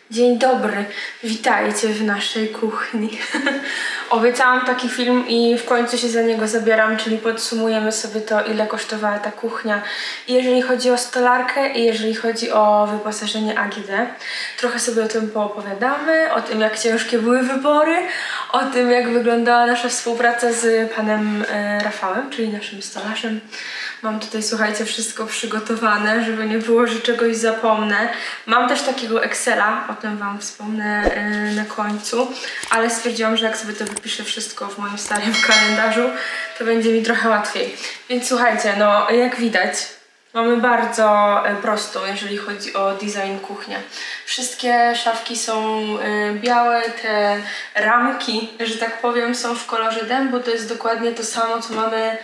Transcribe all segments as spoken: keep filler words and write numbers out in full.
Dzień dobry, witajcie w naszej kuchni. Obiecałam taki film i w końcu się za niego zabieram, czyli podsumujemy sobie to, ile kosztowała ta kuchnia, jeżeli chodzi o stolarkę i jeżeli chodzi o wyposażenie A G D. Trochę sobie o tym poopowiadamy, o tym, jak ciężkie były wybory, o tym, jak wyglądała nasza współpraca z panem e, Rafałem, czyli naszym stolarzem. Mam tutaj, słuchajcie, wszystko przygotowane, żeby nie było, że czegoś zapomnę. Mam też takiego Excela, o tym wam wspomnę yy, na końcu, ale stwierdziłam, że jak sobie to wypiszę wszystko w moim starym kalendarzu, to będzie mi trochę łatwiej. Więc słuchajcie, no jak widać, mamy bardzo y, prosto, jeżeli chodzi o design kuchnia. Wszystkie szafki są y, białe, te ramki, że tak powiem, są w kolorze dębu, to jest dokładnie to samo, co mamy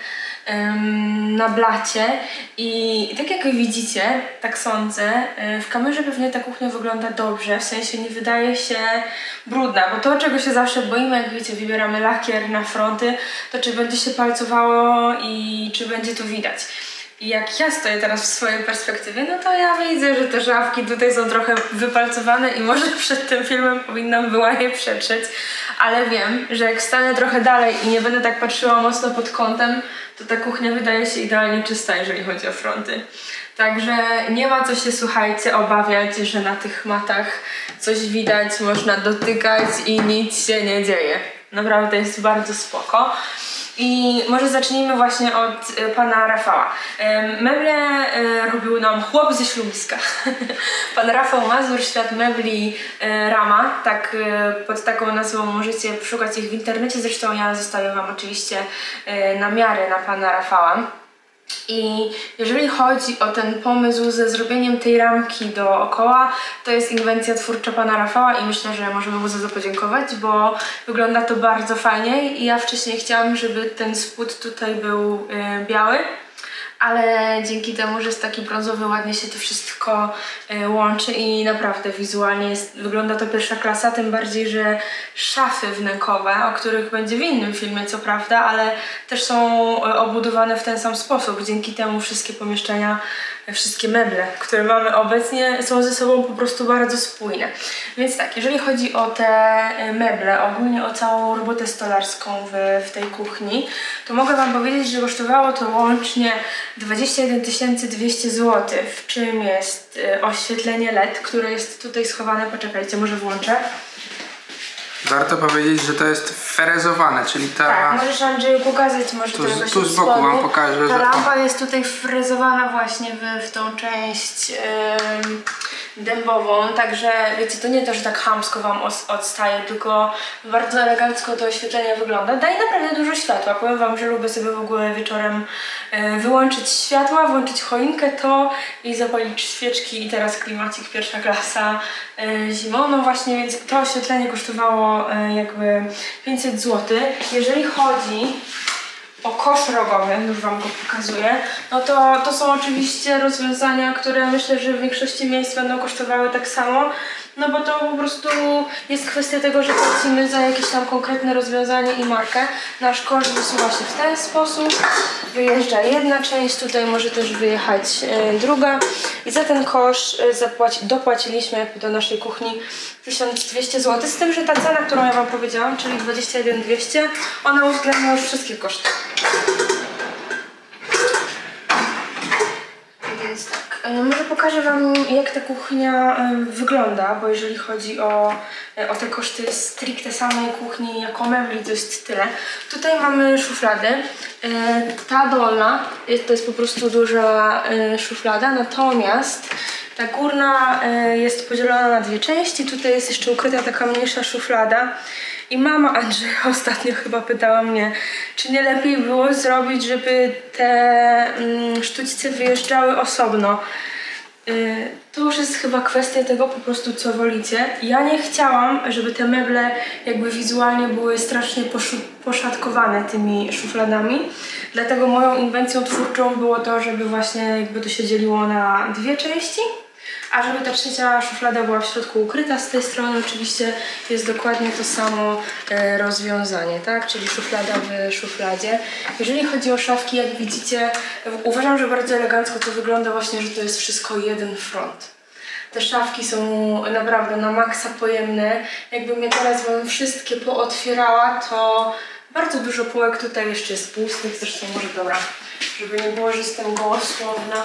na blacie i tak jak widzicie, tak sądzę, w kamerze pewnie ta kuchnia wygląda dobrze, w sensie nie wydaje się brudna, bo to, czego się zawsze boimy, jak wiecie, wybieramy lakier na fronty, to czy będzie się palcowało i czy będzie to widać. I jak ja stoję teraz w swojej perspektywie, no to ja widzę, że te szafki tutaj są trochę wypalcowane i może przed tym filmem powinnam była je przetrzeć, ale wiem, że jak stanę trochę dalej i nie będę tak patrzyła mocno pod kątem, to ta kuchnia wydaje się idealnie czysta, jeżeli chodzi o fronty. Także nie ma co się, słuchajcie, obawiać, że na tych matach coś widać, można dotykać i nic się nie dzieje. Naprawdę jest bardzo spoko. I może zacznijmy właśnie od y, pana Rafała. Y, meble y, robił nam chłop ze ślubiska. Pan Rafał Mazur, Świat Mebli y, Rama, tak y, pod taką nazwą możecie szukać ich w internecie, zresztą ja zostawię wam oczywiście y, namiary na pana Rafała. I jeżeli chodzi o ten pomysł ze zrobieniem tej ramki dookoła, to jest inwencja twórcza pana Rafała i myślę, że możemy mu za to podziękować, bo wygląda to bardzo fajnie i ja wcześniej chciałam, żeby ten spód tutaj był yy, biały, ale dzięki temu, że jest taki brązowy, ładnie się to wszystko y, łączy i naprawdę wizualnie jest, wygląda to pierwsza klasa, tym bardziej, że szafy wnękowe, o których będzie w innym filmie co prawda, ale też są y, obudowane w ten sam sposób. Dzięki temu wszystkie pomieszczenia, y, wszystkie meble, które mamy obecnie, są ze sobą po prostu bardzo spójne. Więc tak, jeżeli chodzi o te y, meble, ogólnie o całą robotę stolarską w, w tej kuchni, to mogę wam powiedzieć, że kosztowało to łącznie dwadzieścia jeden tysięcy dwieście złotych, w czym jest y, oświetlenie L E D, które jest tutaj schowane. Poczekajcie, może włączę. Warto powiedzieć, że to jest frezowane, czyli ta... Tak, możesz, Andrzeju, pokazać, może tu, to jakoś tu z boku spodu. wam pokażę, ta że... Ta lampa jest tutaj frezowana właśnie w, w tą część yy, dębową, także wiecie, to nie to, że tak chamsko wam odstaje, tylko bardzo elegancko to oświetlenie wygląda. Daje naprawdę dużo światła. Powiem wam, że lubię sobie w ogóle wieczorem yy, wyłączyć światła, włączyć choinkę to i zapalić świeczki i teraz klimacik pierwsza klasa yy, zimą. No właśnie, więc to oświetlenie kosztowało jakby pięćset złotych. Jeżeli chodzi o kosz rogowy, już wam go pokazuję, no to to są oczywiście rozwiązania, które myślę, że w większości miejsc będą kosztowały tak samo, no bo to po prostu jest kwestia tego, że płacimy za jakieś tam konkretne rozwiązanie i markę. Nasz kosz wysuwa się w ten sposób, wyjeżdża jedna część, tutaj może też wyjechać y, druga i za ten kosz y, zapłaci, dopłaciliśmy jakby do naszej kuchni tysiąc dwieście złotych, z tym, że ta cena, którą ja wam powiedziałam, czyli dwadzieścia jeden tysięcy dwieście, ona uwzględnia już wszystkie koszty. Więc tak, może pokażę wam, jak ta kuchnia wygląda, bo jeżeli chodzi o, o te koszty stricte samej kuchni jako mebli, to jest tyle. Tutaj mamy szufladę. Ta dolna to jest po prostu duża szuflada, natomiast ta górna jest podzielona na dwie części. Tutaj jest jeszcze ukryta taka mniejsza szuflada. I mama Andrzeja ostatnio chyba pytała mnie, czy nie lepiej było zrobić, żeby te mm, sztućce wyjeżdżały osobno. Yy, to już jest chyba kwestia tego po prostu, co wolicie. Ja nie chciałam, żeby te meble jakby wizualnie były strasznie poszatkowane tymi szufladami. Dlatego moją inwencją twórczą było to, żeby właśnie jakby to się dzieliło na dwie części. A żeby ta trzecia szuflada była w środku ukryta, z tej strony oczywiście jest dokładnie to samo e, rozwiązanie, tak? Czyli szuflada w szufladzie. Jeżeli chodzi o szafki, jak widzicie, uważam, że bardzo elegancko to wygląda właśnie, że to jest wszystko jeden front. Te szafki są naprawdę na maksa pojemne. Jakbym je teraz wam wszystkie pootwierała, to bardzo dużo półek tutaj jeszcze jest pustych. Zresztą może dobra, żeby nie było, że jestem gołosłowna.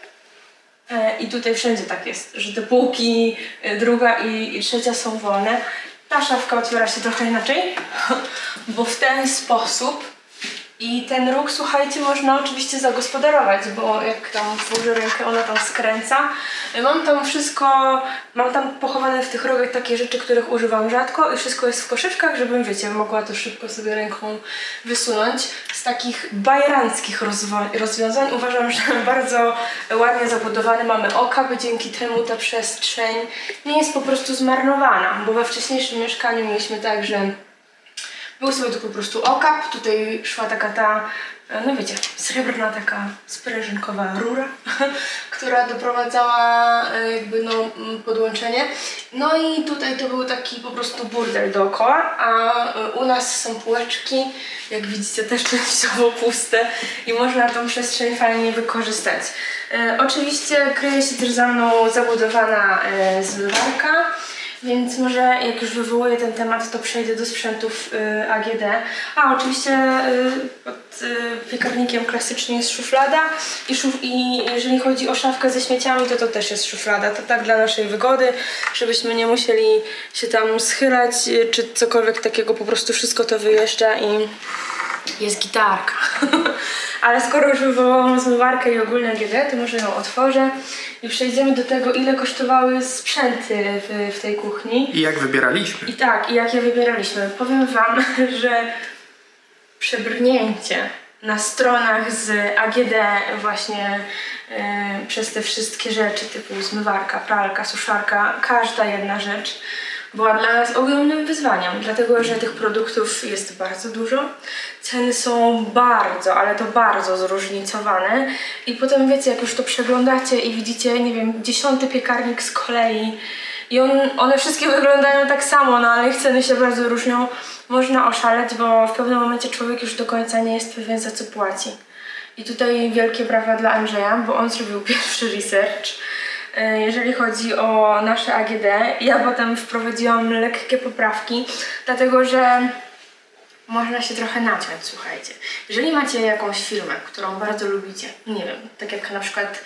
I tutaj wszędzie tak jest, że te półki druga i, i trzecia są wolne. Ta szafka otwiera się trochę inaczej, bo w ten sposób. I ten róg, słuchajcie, można oczywiście zagospodarować, bo jak tam włożę rękę, ona tam skręca. Mam tam wszystko, mam tam pochowane w tych rogach takie rzeczy, których używam rzadko i wszystko jest w koszyczkach, żebym, wiecie, mogła to szybko sobie ręką wysunąć. Z takich bajeranckich rozwiązań uważam, że bardzo ładnie zabudowany mamy okap, dzięki temu ta przestrzeń nie jest po prostu zmarnowana, bo we wcześniejszym mieszkaniu mieliśmy tak, że był sobie tu po prostu okap, tutaj szła taka ta, no wiecie, srebrna taka sprężynkowa rura, która doprowadzała jakby no podłączenie. No i tutaj to był taki po prostu burdel dookoła, a u nas są półeczki, jak widzicie też częściowo puste i można tą przestrzeń fajnie wykorzystać. E, oczywiście kryje się też za mną zabudowana e, zmywarka. Więc może jak już wywołuję ten temat, to przejdę do sprzętów y, A G D. A oczywiście y, pod y, piekarnikiem klasycznie jest szuflada i, szuf i jeżeli chodzi o szafkę ze śmieciami, to to też jest szuflada. To tak dla naszej wygody, żebyśmy nie musieli się tam schylać y, czy cokolwiek takiego, po prostu wszystko to wyjeżdża i jest gitarka. Ale skoro już wywołałam zmywarkę i ogólnie G D, to może ją otworzę i przejdziemy do tego, ile kosztowały sprzęty w, w tej kuchni. I jak wybieraliśmy. I tak, i jak je wybieraliśmy. Powiem wam, że przebrnięcie na stronach z A G D właśnie yy, przez te wszystkie rzeczy typu zmywarka, pralka, suszarka, każda jedna rzecz była dla nas ogromnym wyzwaniem, dlatego że tych produktów jest bardzo dużo. Ceny są bardzo, ale to bardzo zróżnicowane i potem wiecie, jak już to przeglądacie i widzicie, nie wiem, dziesiąty piekarnik z kolei i on, one wszystkie wyglądają tak samo, no ale ich ceny się bardzo różnią, można oszaleć, bo w pewnym momencie człowiek już do końca nie jest pewien, za co płaci. I tutaj wielkie brawa dla Andrzeja, bo on zrobił pierwszy research. Jeżeli chodzi o nasze A G D, ja potem wprowadziłam lekkie poprawki, dlatego że można się trochę naciąć, słuchajcie. Jeżeli macie jakąś firmę, którą bardzo lubicie, nie wiem, tak jak na przykład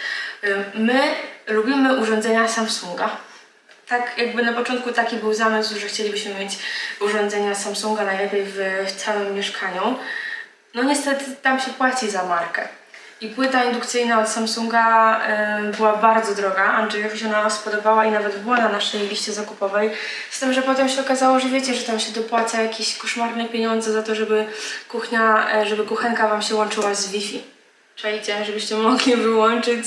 my lubimy urządzenia Samsunga. Tak jakby na początku taki był zamysł, że chcielibyśmy mieć urządzenia Samsunga najlepiej w, w całym mieszkaniu. No niestety tam się płaci za markę. I płyta indukcyjna od Samsunga y, była bardzo droga. Andrzejowi się ona spodobała i nawet była na naszej liście zakupowej. Z tym, że potem się okazało, że wiecie, że tam się dopłaca jakieś koszmarne pieniądze za to, żeby kuchnia, żeby kuchenka wam się łączyła z Wi-Fi. Czajcie, żebyście mogli wyłączyć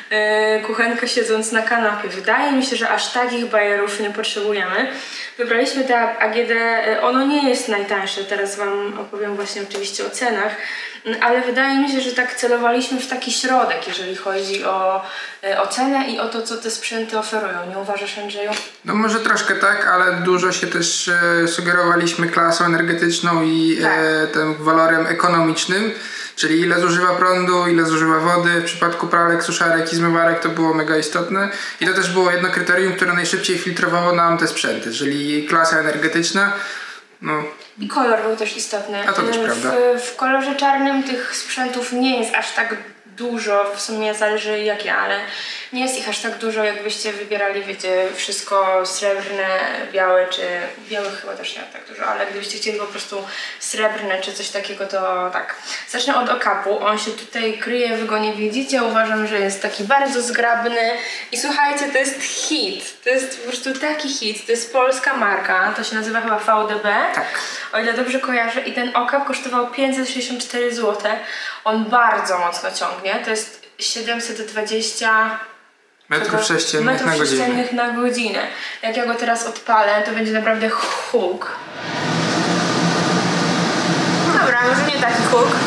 y, kuchenkę siedząc na kanapie. Wydaje mi się, że aż takich bajerów nie potrzebujemy. Wybraliśmy te A G D, ono nie jest najtańsze, teraz wam opowiem właśnie oczywiście o cenach, ale wydaje mi się, że tak celowaliśmy w taki środek, jeżeli chodzi o, o cenę i o to, co te sprzęty oferują. Nie uważasz, Andrzeju? No może troszkę tak, ale dużo się też e, sugerowaliśmy klasą energetyczną i tak. e, tym walorem ekonomicznym, czyli ile zużywa prądu, ile zużywa wody. W przypadku pralek, suszarek i zmywarek to było mega istotne i to też było jedno kryterium, które najszybciej filtrowało nam te sprzęty, czyli klasa energetyczna. No. I kolor był też istotny. A to też w, prawda. W kolorze czarnym tych sprzętów nie jest aż tak dużo, w sumie zależy jakie, ale nie jest ich aż tak dużo, jakbyście wybierali, wiecie, wszystko srebrne, białe, czy białych chyba też nie tak dużo, ale gdybyście chcieli po prostu srebrne, czy coś takiego, to tak. Zacznę od okapu, on się tutaj kryje, wy go nie widzicie, uważam, że jest taki bardzo zgrabny i słuchajcie, to jest hit, to jest po prostu taki hit, to jest polska marka, to się nazywa chyba V D B, tak. O ile dobrze kojarzę, i ten okap kosztował pięćset sześćdziesiąt cztery złote, on bardzo mocno ciągnie, to jest siedemset dwadzieścia metrów sześciennych na godzinę. na godzinę. Jak ja go teraz odpalę, to będzie naprawdę huk. Dobra, może nie taki huk.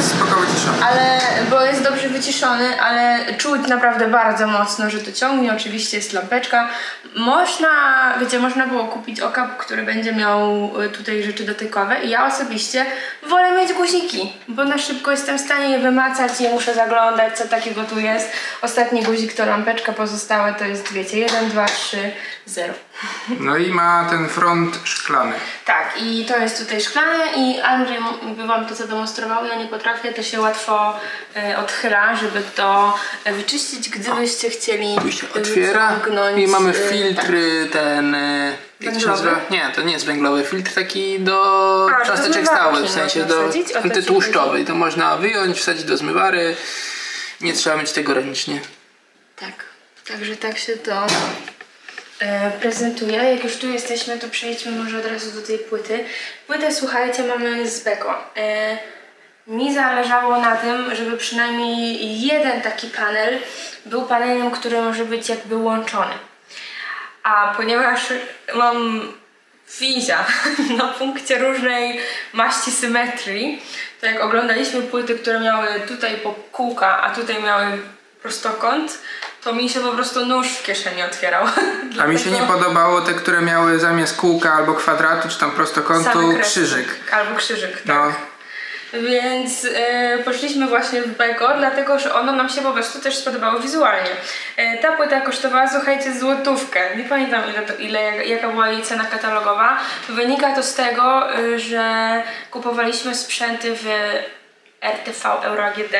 jest spoko wyciszony. Ale, bo jest dobrze wyciszony, ale czuć naprawdę bardzo mocno, że to ciągnie. Oczywiście jest lampeczka. Można, wiecie, można było kupić okap, który będzie miał tutaj rzeczy dotykowe i ja osobiście wolę mieć guziki, bo na szybko jestem w stanie je wymacać, nie muszę zaglądać, co takiego tu jest. Ostatni guzik to lampeczka, pozostałe to jest, wiecie, jeden, dwa, trzy, zero. No i ma ten front szklany. Tak, i to jest tutaj szklane i Andrzej by wam to zademonstrował, ja nie potrafię, to się łatwo e, odchyla, żeby to wyczyścić, gdybyście chcieli. Tu się otwiera i mamy filtr e, ten... E, jak się nazywa? Nie, to nie jest węglowy filtr, taki do A, cząsteczek stałych, w sensie do antytłuszczowy. I to można wyjąć, wsadzić do zmywary, nie trzeba mieć tego ręcznie. Tak, także tak się to e, prezentuje. Jak już tu jesteśmy, to przejdźmy może od razu do tej płyty. Płytę, słuchajcie, mamy z Beko. E, mi zależało na tym, żeby przynajmniej jeden taki panel był panelem, który może być jakby łączony. A ponieważ mam fizia na punkcie różnej maści symetrii, to jak oglądaliśmy płyty, które miały tutaj po kółka, a tutaj miały prostokąt, to mi się po prostu nóż w kieszeni otwierał. A mi się nie podobało te, które miały zamiast kółka albo kwadratu, czy tam prostokątu krzyżyk. Albo krzyżyk, tak. No. Więc yy, poszliśmy właśnie w Beko, dlatego że ono nam się po prostu też spodobało wizualnie. Yy, ta płyta kosztowała, słuchajcie, złotówkę. Nie pamiętam ile, to, ile jaka była jej cena katalogowa. Wynika to z tego, yy, że kupowaliśmy sprzęty w R T V Euro A G D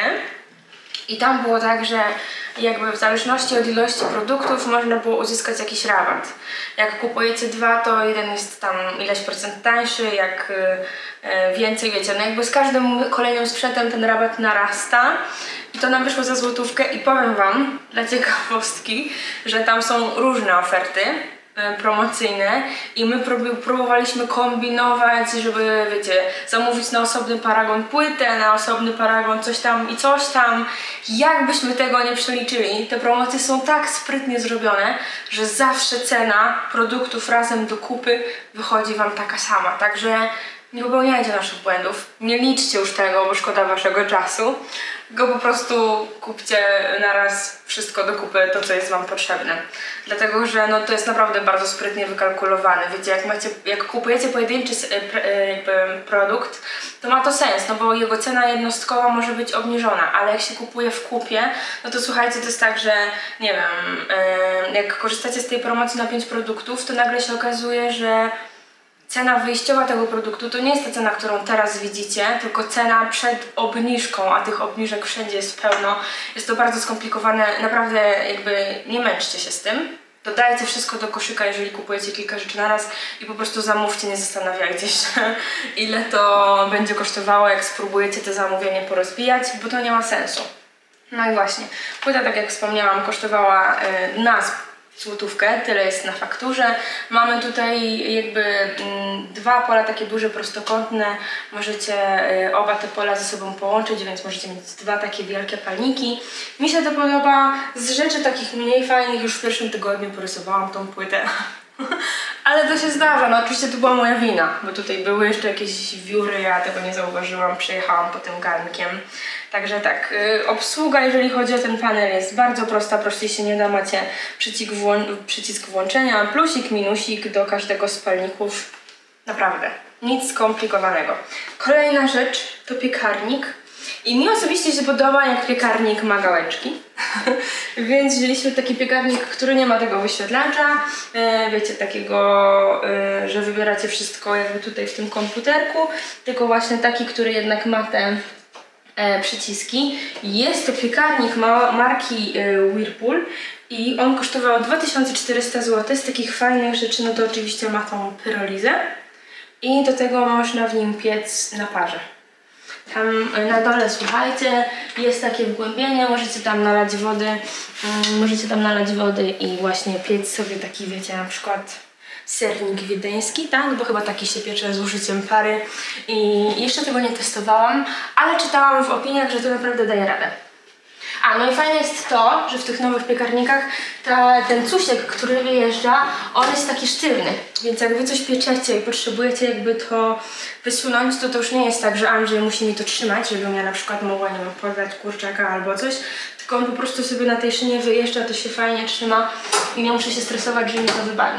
i tam było tak, że jakby w zależności od ilości produktów można było uzyskać jakiś rabat. Jak kupujecie dwa, to jeden jest tam ileś procent tańszy, jak y, więcej, wiecie, no jakby z każdym kolejnym sprzętem ten rabat narasta. I to nam wyszło za złotówkę i powiem wam, dla ciekawostki, że tam są różne oferty promocyjne i my próbowaliśmy kombinować, żeby, wiecie, zamówić na osobny paragon płytę, na osobny paragon coś tam i coś tam. Jakbyśmy tego nie przeliczyli, te promocje są tak sprytnie zrobione, że zawsze cena produktów razem do kupy wychodzi wam taka sama. Także nie popełniajcie naszych błędów, nie liczcie już tego, bo szkoda waszego czasu. Go po prostu kupcie naraz wszystko do kupy, to co jest wam potrzebne. Dlatego, że no, to jest naprawdę bardzo sprytnie wykalkulowane. Wiecie, jak, macie, jak kupujecie pojedynczy jakby produkt, to ma to sens, no bo jego cena jednostkowa może być obniżona, ale jak się kupuje w kupie, no to słuchajcie, to jest tak, że nie wiem, jak korzystacie z tej promocji na pięć produktów, to nagle się okazuje, że cena wyjściowa tego produktu to nie jest ta cena, którą teraz widzicie, tylko cena przed obniżką, a tych obniżek wszędzie jest pełno. Jest to bardzo skomplikowane, naprawdę jakby nie męczcie się z tym. Dodajcie wszystko do koszyka, jeżeli kupujecie kilka rzeczy na raz i po prostu zamówcie, nie zastanawiajcie się, ile to będzie kosztowało, jak spróbujecie te zamówienie porozbijać, bo to nie ma sensu. No i właśnie, płyta, tak jak wspomniałam, kosztowała y, nas złotówkę, tyle jest na fakturze. Mamy tutaj jakby mm, dwa pola takie duże, prostokątne. Możecie y, oba te pola ze sobą połączyć, więc możecie mieć dwa takie wielkie palniki. Mi się to podoba. Z rzeczy takich mniej fajnych już w pierwszym tygodniu porysowałam tą płytę. Ale to się zdarza, no oczywiście to była moja wina, bo tutaj były jeszcze jakieś wióry, ja tego nie zauważyłam, przejechałam po tym garnkiem. Także tak, yy, obsługa, jeżeli chodzi o ten panel, jest bardzo prosta, prościej się nie da, macie przycisk, włą przycisk włączenia, plusik, minusik do każdego z palników. Naprawdę, nic skomplikowanego. Kolejna rzecz to piekarnik. I mi osobiście się podoba, jak piekarnik ma gałeczki. Więc wzięliśmy taki piekarnik, który nie ma tego wyświetlacza. E, wiecie, takiego, e, że wybieracie wszystko jakby tutaj w tym komputerku. Tylko właśnie taki, który jednak ma te e, przyciski. Jest to piekarnik ma marki e, Whirlpool. I on kosztował dwa tysiące czterysta złotych. Z takich fajnych rzeczy, no to oczywiście ma tą pyrolizę. I do tego można w nim piec na parze. Tam na dole, słuchajcie, jest takie wgłębienie, możecie tam nalać wody, um, możecie tam nalać wody i właśnie piec sobie taki, wiecie, na przykład sernik wiedeński, tak? Bo chyba taki się piecze z użyciem pary i jeszcze tego nie testowałam, ale czytałam w opiniach, że to naprawdę daje radę. A, no i fajne jest to, że w tych nowych piekarnikach ta, ten cusiek, który wyjeżdża, on jest taki sztywny. Więc jak wy coś pieczecie i potrzebujecie jakby to wysunąć, to to już nie jest tak, że Andrzej musi mi to trzymać, żebym ja na przykład mogła, nie wiem, podać kurczaka albo coś. Tylko on po prostu sobie na tej szynie wyjeżdża, to się fajnie trzyma i nie muszę się stresować, że mi to wypadnie.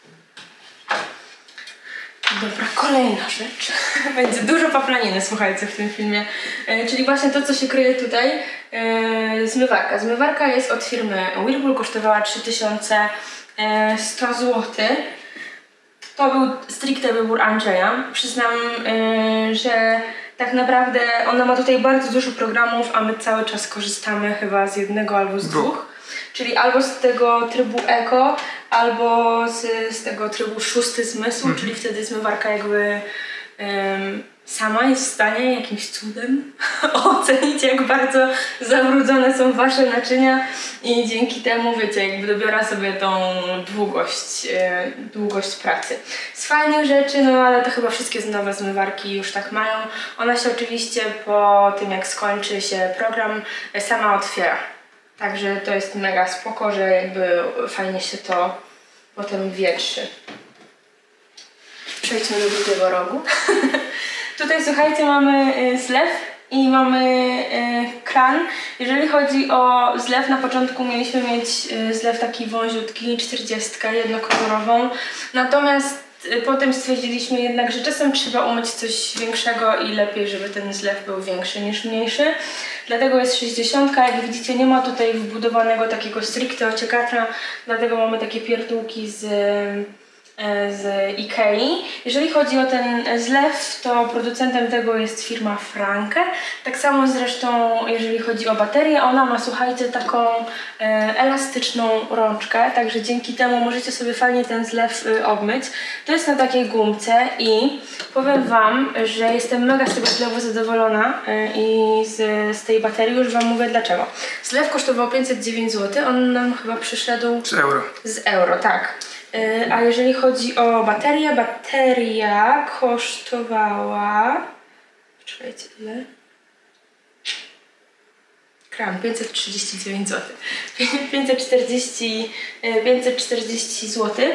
Dobra, kolejna rzecz. Będzie dużo paplaniny, słuchajcie, w tym filmie. E, czyli właśnie to, co się kryje tutaj. E, zmywarka. Zmywarka jest od firmy Whirlpool, kosztowała trzy tysiące sto złotych. To był stricte wybór Andrzeja. Przyznam, e, że tak naprawdę ona ma tutaj bardzo dużo programów, a my cały czas korzystamy chyba z jednego albo z dwóch. Czyli albo z tego trybu Eco, albo z, z tego trybu szósty zmysł, mm. czyli wtedy zmywarka jakby um, sama jest w stanie jakimś cudem ocenić, jak bardzo zabrudzone są wasze naczynia i dzięki temu, wiecie, jakby dobiera sobie tą długość, e, długość pracy. Z fajnych rzeczy, no ale to chyba wszystkie nowe zmywarki już tak mają. Ona się oczywiście po tym, jak skończy się program, sama otwiera. Także to jest mega spoko, że jakby fajnie się to potem wietrzy. Przejdźmy do drugiego rogu. Tutaj słuchajcie, mamy zlew i mamy kran. Jeżeli chodzi o zlew, na początku mieliśmy mieć zlew taki wąziutki, czterdziestkę jednokolorową. Natomiast potem stwierdziliśmy jednak, że czasem trzeba umyć coś większego i lepiej, żeby ten zlew był większy niż mniejszy. Dlatego jest sześćdziesiątka. Jak widzicie, nie ma tutaj wbudowanego takiego stricte ociekacza, dlatego mamy takie pierdółki z, z Ikei. Jeżeli chodzi o ten zlew, to producentem tego jest firma Franke. Tak samo zresztą, jeżeli chodzi o baterię, ona ma, słuchajcie, taką e, elastyczną rączkę, także dzięki temu możecie sobie fajnie ten zlew y, obmyć. To jest na takiej gumce i powiem wam, że jestem mega z tego zlewu zadowolona y, i z, z tej baterii. Już wam mówię dlaczego. Zlew kosztował pięćset dziewięć złotych, on nam chyba przyszedł z euro. Z euro, tak. A jeżeli chodzi o baterię, bateria kosztowała... Czekajcie, ile? Kram, pięćset trzydzieści dziewięć złotych. pięćset czterdzieści, pięćset czterdzieści złotych.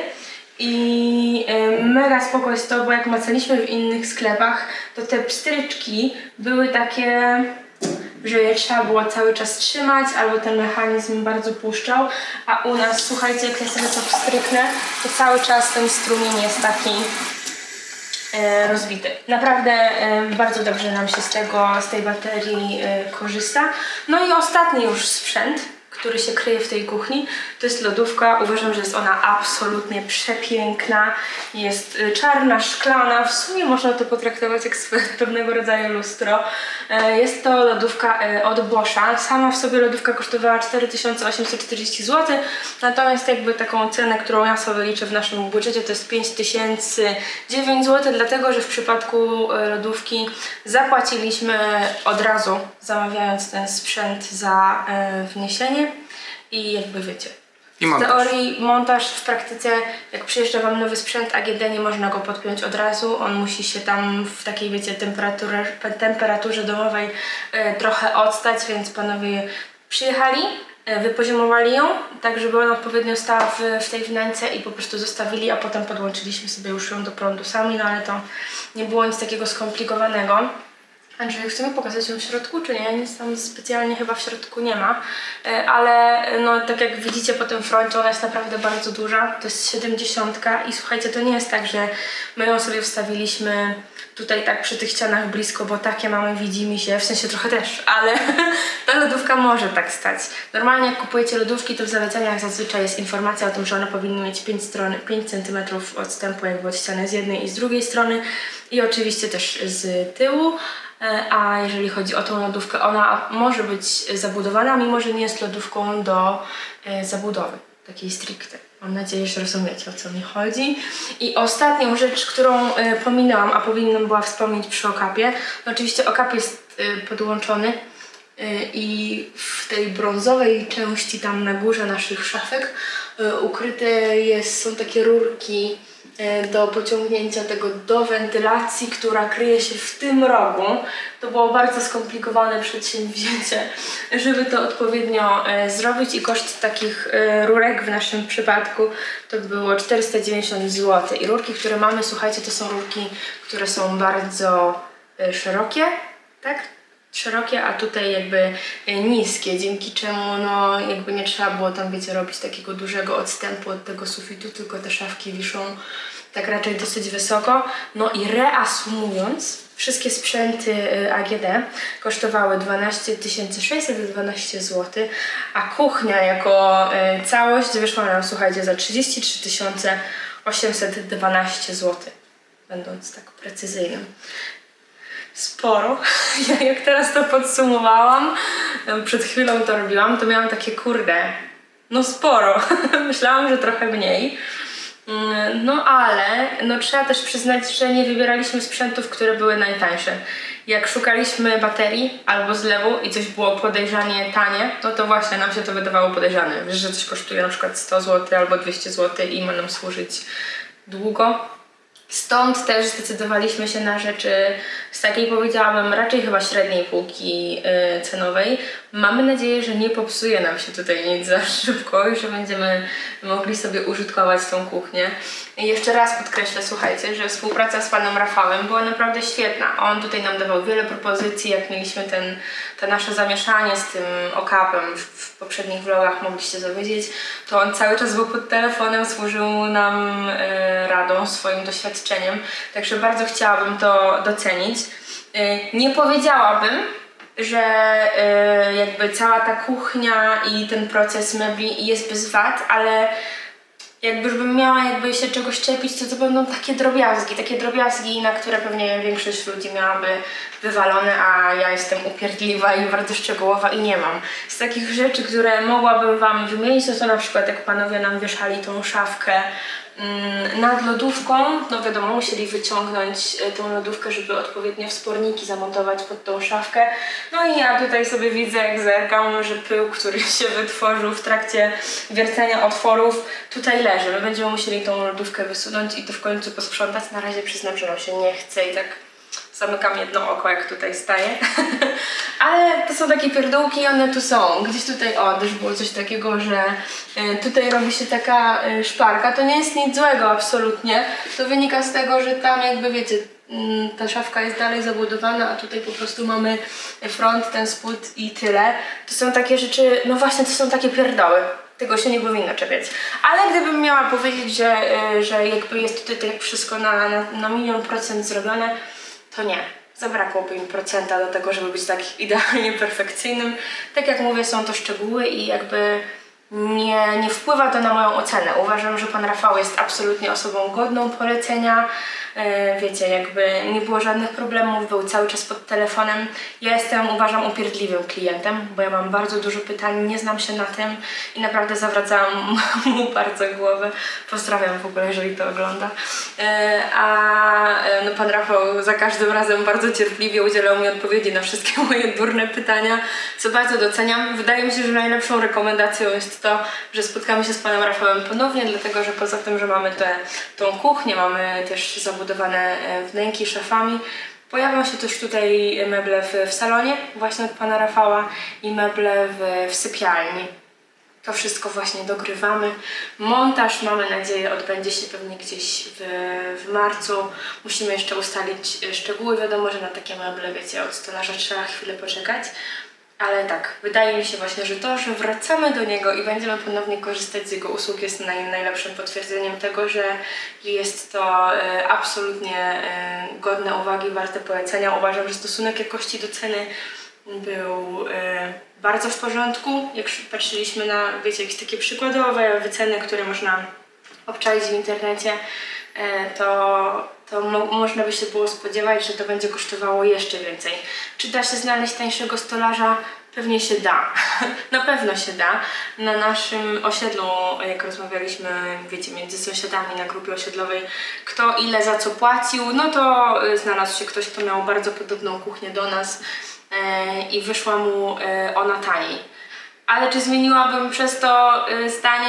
I mega spoko jest to, bo jak macaliśmy w innych sklepach, to te pstryczki były takie, że je trzeba było cały czas trzymać, albo ten mechanizm bardzo puszczał, a u nas, słuchajcie, jak ja sobie to wstryknę, to cały czas ten strumień jest taki e, rozbity. Naprawdę e, bardzo dobrze nam się z tego, z tej baterii e, korzysta. No i ostatni już sprzęt, który się kryje w tej kuchni, to jest lodówka. Uważam, że jest ona absolutnie przepiękna. Jest czarna, szklana. W sumie można to potraktować jak pewnego rodzaju lustro. Jest to lodówka od Boscha. Sama w sobie lodówka kosztowała cztery tysiące osiemset czterdzieści złotych. Natomiast jakby taką cenę, którą ja sobie liczę w naszym budżecie, to jest pięć tysięcy dziewięć złotych, dlatego że w przypadku lodówki zapłaciliśmy od razu, zamawiając ten sprzęt za wniesienie. I jakby wiecie, I w montaż. teorii montaż, w praktyce jak przyjeżdża wam nowy sprzęt A G D, nie można go podpiąć od razu, on musi się tam w takiej, wiecie, temperaturze, temperaturze domowej e, trochę odstać, więc panowie przyjechali, e, wypoziomowali ją, tak żeby ona odpowiednio stała w, w tej wnęce i po prostu zostawili, a potem podłączyliśmy sobie już ją do prądu sami, no ale to nie było nic takiego skomplikowanego. Andrzej, chcemy pokazać ją w środku, czy nie? Nic tam specjalnie chyba w środku nie ma, ale no tak jak widzicie po tym froncie, ona jest naprawdę bardzo duża, to jest siedemdziesiątka i słuchajcie, to nie jest tak, że my ją sobie wstawiliśmy tutaj tak przy tych ścianach blisko, bo takie mamy, widzimy się, w sensie trochę też, ale ta lodówka może tak stać. Normalnie jak kupujecie lodówki, to w zaleceniach zazwyczaj jest informacja o tym, że one powinny mieć pięć, stron, pięć centymetrów odstępu jakby od ściany z jednej i z drugiej strony i oczywiście też z tyłu. A jeżeli chodzi o tą lodówkę, ona może być zabudowana, mimo że nie jest lodówką do e, zabudowy, takiej stricte. Mam nadzieję, że rozumiecie, o co mi chodzi. I ostatnią rzecz, którą e, pominęłam, a powinnam była wspomnieć przy okapie, no oczywiście okap jest e, podłączony e, i w tej brązowej części tam na górze naszych szafek e, ukryte jest, są takie rurki do pociągnięcia tego do wentylacji, która kryje się w tym rogu. To było bardzo skomplikowane przedsięwzięcie, żeby to odpowiednio e, zrobić i koszt takich e, rurek w naszym przypadku to było czterysta dziewięćdziesiąt złotych. I rurki, które mamy, słuchajcie, to są rurki, które są bardzo e, szerokie, tak? Szerokie, a tutaj jakby niskie, dzięki czemu no jakby nie trzeba było tam, wiecie, robić takiego dużego odstępu od tego sufitu, tylko te szafki wiszą tak raczej dosyć wysoko. No i reasumując, wszystkie sprzęty A G D kosztowały dwanaście tysięcy sześćset dwanaście złotych, a kuchnia jako całość wyszła nam, słuchajcie, za trzydzieści trzy tysiące osiemset dwanaście złotych, będąc tak precyzyjnym. Sporo. Ja jak teraz to podsumowałam, przed chwilą to robiłam, to miałam takie kurde, no sporo. Myślałam, że trochę mniej. No ale no trzeba też przyznać, że nie wybieraliśmy sprzętów, które były najtańsze. Jak szukaliśmy baterii albo zlewu i coś było podejrzanie tanie, no to właśnie nam się to wydawało podejrzane. Wiesz, że coś kosztuje na przykład sto złotych albo dwieście złotych i ma nam służyć długo. Stąd też zdecydowaliśmy się na rzeczy z takiej, powiedziałabym, raczej chyba średniej półki yy, cenowej. Mamy nadzieję, że nie popsuje nam się tutaj nic za szybko i że będziemy mogli sobie użytkować tą kuchnię. I jeszcze raz podkreślę, słuchajcie, że współpraca z panem Rafałem była naprawdę świetna. On tutaj nam dawał wiele propozycji, jak mieliśmy ten, to nasze zamieszanie z tym okapem w, w poprzednich vlogach, mogliście dowiedzieć, to on cały czas był pod telefonem, służył nam yy, radą, swoim doświadczeniem. Także bardzo chciałabym to docenić. Yy, nie powiedziałabym, że y, jakby cała ta kuchnia i ten proces mebli jest bez wad, ale jakbym miała jakby się czegoś czepić, to to będą takie drobiazgi, takie drobiazgi, na które pewnie większość ludzi miałaby wywalone, a ja jestem upierdliwa i bardzo szczegółowa i nie mam. Z takich rzeczy, które mogłabym wam wymienić, to, to na przykład jak panowie nam wieszali tą szafkę nad lodówką, no wiadomo, musieli wyciągnąć tą lodówkę, żeby odpowiednio wsporniki zamontować pod tą szafkę. No i ja tutaj sobie widzę, jak zerkam, że pył, który się wytworzył w trakcie wiercenia otworów, tutaj leży. My będziemy musieli tą lodówkę wysunąć i to w końcu posprzątać. Na razie przyznam, że nam się nie chce i tak zamykam jedno oko, jak tutaj staję. Ale to są takie pierdółki i one tu są. Gdzieś tutaj, o, też było coś takiego, że y, tutaj robi się taka y, szparka. To nie jest nic złego absolutnie. To wynika z tego, że tam jakby wiecie, y, ta szafka jest dalej zabudowana, a tutaj po prostu mamy front, ten spód i tyle. To są takie rzeczy, no właśnie, to są takie pierdoły. Tego się nie powinno czepiać. Ale gdybym miała powiedzieć, że, y, że jakby jest tutaj wszystko na, na, na milion procent zrobione, to nie. Zabrakłoby im procenta do tego, żeby być tak idealnie perfekcyjnym. Tak jak mówię, są to szczegóły i jakby nie, nie wpływa to na moją ocenę. Uważam, że pan Rafał jest absolutnie osobą godną polecenia. Yy, wiecie, jakby nie było żadnych problemów, był cały czas pod telefonem. Ja jestem, uważam, upierdliwym klientem, bo ja mam bardzo dużo pytań, nie znam się na tym i naprawdę zawracałam mu bardzo głowę. Pozdrawiam w ogóle, jeżeli to ogląda. Yy, a yy, no, pan Rafał za każdym razem bardzo cierpliwie udzielał mi odpowiedzi na wszystkie moje durne pytania, co bardzo doceniam. Wydaje mi się, że najlepszą rekomendacją jest to, że spotkamy się z panem Rafałem ponownie, dlatego że poza tym, że mamy tę tą kuchnię, mamy też zabudowane wnęki szafami, pojawią się też tutaj meble w, w salonie właśnie od pana Rafała i meble w, w sypialni. To wszystko właśnie dogrywamy. Montaż, mamy nadzieję, odbędzie się pewnie gdzieś w, w marcu. Musimy jeszcze ustalić szczegóły. Wiadomo, że na takie meble, wiecie, od stolarza trzeba chwilę poczekać. Ale tak, wydaje mi się właśnie, że to, że wracamy do niego i będziemy ponownie korzystać z jego usług, jest naj, najlepszym potwierdzeniem tego, że jest to e, absolutnie e, godne uwagi, warte polecenia. Uważam, że stosunek jakości do ceny był e, bardzo w porządku. Jak patrzyliśmy na, wiecie, jakieś takie przykładowe wyceny, które można obczaić w internecie, e, to, to mo można by się było spodziewać, że to będzie kosztowało jeszcze więcej. Czy da się znaleźć tańszego stolarza? Pewnie się da. Na pewno się da. Na naszym osiedlu, jak rozmawialiśmy, wiecie, między sąsiadami na grupie osiedlowej, kto ile za co płacił, no to znalazł się ktoś, kto miał bardzo podobną kuchnię do nas e, i wyszła mu e, ona taniej. Ale czy zmieniłabym przez to e, zdanie?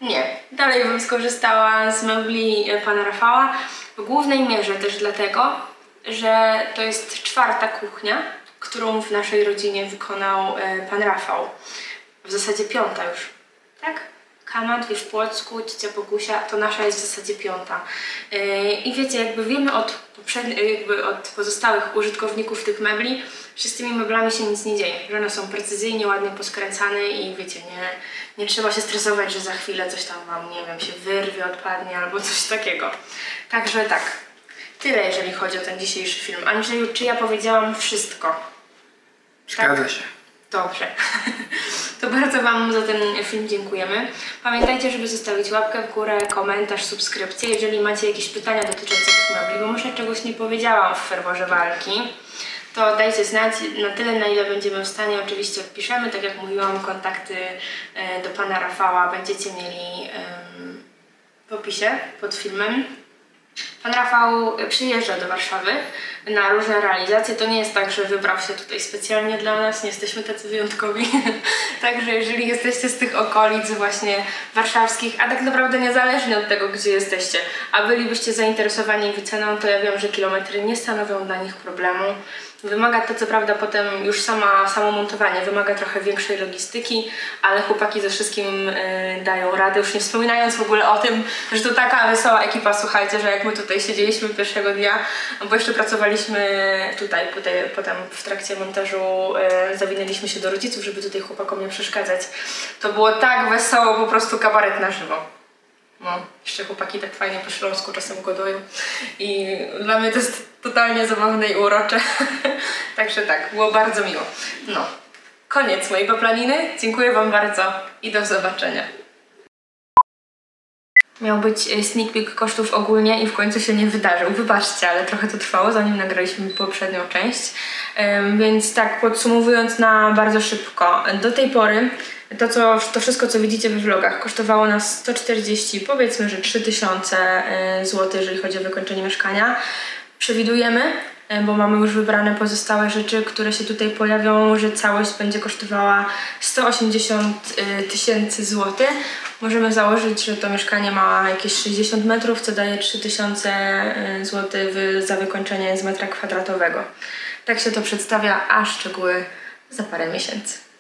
Nie. Dalej bym skorzystała z mebli pana Rafała. W głównej mierze też dlatego, że to jest czwarta kuchnia, którą w naszej rodzinie wykonał pan Rafał. W zasadzie piąta już, tak? Kama, dwie w Płocku, ciocia Bogusia, to nasza jest w zasadzie piąta. Yy, I wiecie, jakby wiemy od, jakby od pozostałych użytkowników tych mebli, że z tymi meblami się nic nie dzieje, że one są precyzyjnie, ładnie poskręcane i wiecie, nie, nie trzeba się stresować, że za chwilę coś tam wam, nie wiem, się wyrwie, odpadnie albo coś takiego. Także tak, tyle jeżeli chodzi o ten dzisiejszy film. Andrzeju, czy ja powiedziałam wszystko? Zgadza się. Dobrze. To bardzo wam za ten film dziękujemy. Pamiętajcie, żeby zostawić łapkę w górę, komentarz, subskrypcję, jeżeli macie jakieś pytania dotyczące tych mebli, bo może czegoś nie powiedziałam w ferworze walki, to dajcie znać na tyle, na ile będziemy w stanie. Oczywiście wpiszemy, tak jak mówiłam, kontakty do pana Rafała będziecie mieli w opisie pod filmem. Pan Rafał przyjeżdża do Warszawy na różne realizacje. To nie jest tak, że wybrał się tutaj specjalnie dla nas, nie jesteśmy tacy wyjątkowi. Także jeżeli jesteście z tych okolic właśnie warszawskich, a tak naprawdę niezależnie od tego, gdzie jesteście, a bylibyście zainteresowani wyceną, to ja wiem, że kilometry nie stanowią dla nich problemu. Wymaga to co prawda potem już sama, samo montowanie, wymaga trochę większej logistyki, ale chłopaki ze wszystkim y, dają radę, już nie wspominając w ogóle o tym, że to taka wesoła ekipa, słuchajcie, że jak my tutaj siedzieliśmy pierwszego dnia, bo jeszcze pracowaliśmy tutaj, tutaj potem w trakcie montażu y, zawinęliśmy się do rodziców, żeby tutaj chłopakom nie przeszkadzać. To było tak wesoło, po prostu kabaret na żywo. No, jeszcze chłopaki tak fajnie po śląsku czasem godują i dla mnie to jest totalnie zabawne i urocze. Także tak, było bardzo miło. No, koniec mojej paplaniny. Dziękuję wam bardzo i do zobaczenia. Miał być sneak peek kosztów ogólnie i w końcu się nie wydarzył. Wybaczcie, ale trochę to trwało, zanim nagraliśmy poprzednią część. Um, więc tak, podsumowując na bardzo szybko. Do tej pory to, co, to wszystko, co widzicie we vlogach, kosztowało nas sto czterdzieści, powiedzmy, że trzy tysiące złotych, jeżeli chodzi o wykończenie mieszkania. Przewidujemy, bo mamy już wybrane pozostałe rzeczy, które się tutaj pojawią, że całość będzie kosztowała sto osiemdziesiąt tysięcy złotych. Możemy założyć, że to mieszkanie ma jakieś sześćdziesiąt metrów, co daje trzy tysiące złotych za wykończenie z metra kwadratowego. Tak się to przedstawia, a szczegóły za parę miesięcy.